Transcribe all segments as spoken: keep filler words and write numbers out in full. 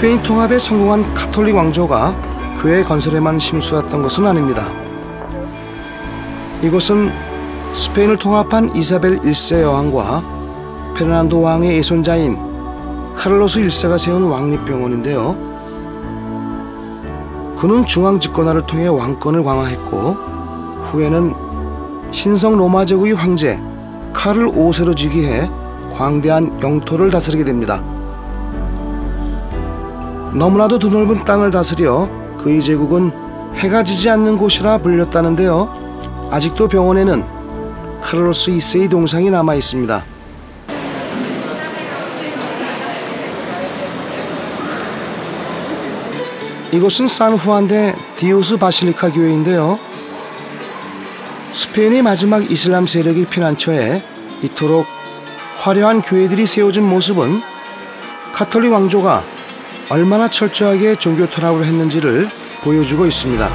스페인 통합에 성공한 가톨릭 왕조가 교회 건설에만 힘쓰었던 것은 아닙니다. 이곳은 스페인을 통합한 이사벨 일 세 여왕과 페르난도 왕의 예손자인 카를로스 일 세가 세운 왕립병원인데요. 그는 중앙 집권화를 통해 왕권을 강화했고 후에는 신성 로마 제국의 황제 카를 오 세로 즉위해 광대한 영토를 다스리게 됩니다. 너무나도 드넓은 땅을 다스려 그의 제국은 해가 지지 않는 곳이라 불렸다는데요. 아직도 병원에는 카를로스 이 세의 동상이 남아 있습니다. 이곳은 산후안데 디오스 바실리카 교회인데요. 스페인의 마지막 이슬람 세력의 피난처에 이토록 화려한 교회들이 세워진 모습은 가톨릭 왕조가 얼마나 철저하게 종교 탄압을 했는지를 보여주고 있습니다.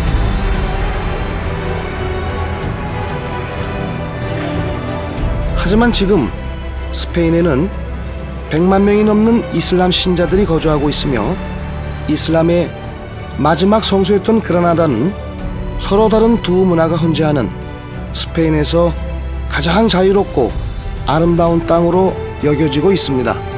하지만 지금 스페인에는 백만 명이 넘는 이슬람 신자들이 거주하고 있으며 이슬람의 마지막 성소였던 그라나다는 서로 다른 두 문화가 혼재하는 스페인에서 가장 자유롭고 아름다운 땅으로 여겨지고 있습니다.